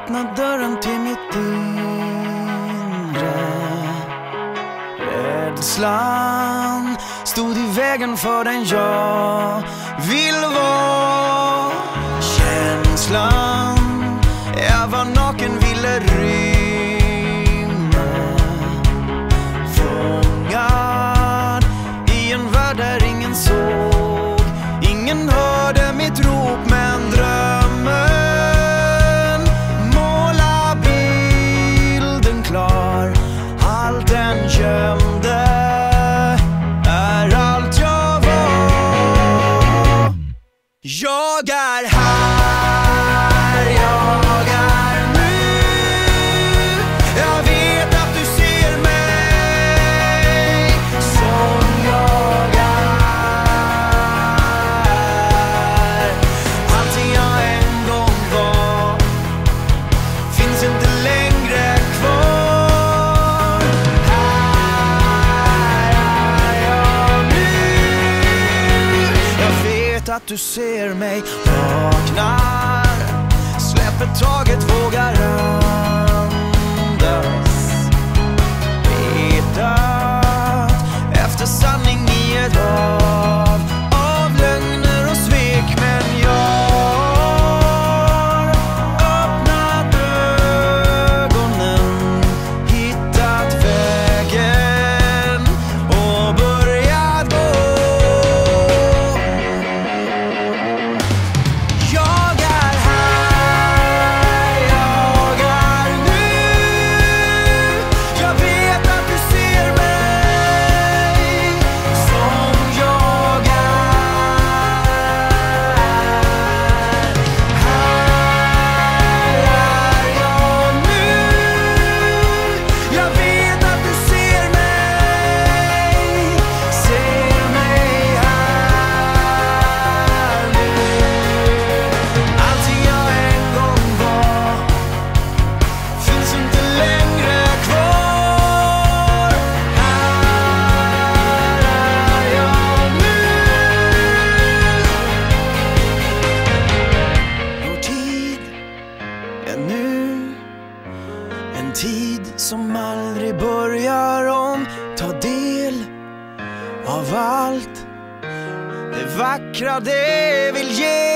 öppnat dörren till mitt inre. Rädslan stod i vägen för den jag vill vara. Känslan jag var naken ville rymma. Fångad i en värld där ingen såg, ingen hörde mitt rop, men drömmen måla bilden klar. Allt den gömde är allt jag var. Jag är här, jag är nu. Jag vet att du ser mig som jag är. Allting jag en gång var finns inte längre kvar. Här är jag nu. Jag vet att du ser mig. Vaknar, släpper taget, vågar andas. Vet att efter sanning i ett hav av lögner och svek, men jag har öppnat ögonen, hittat vägen och börjat gå. Jag är här, jag är nu. Jag vet att du ser mig som jag är. Här är jag nu. Jag vet att du ser mig här nu. Allting jag en gång var finns inte längre kvar. Här är jag nu. Vår tid är nu, en tid som aldrig börjar om. Ta del av allt det vackra det vill ge.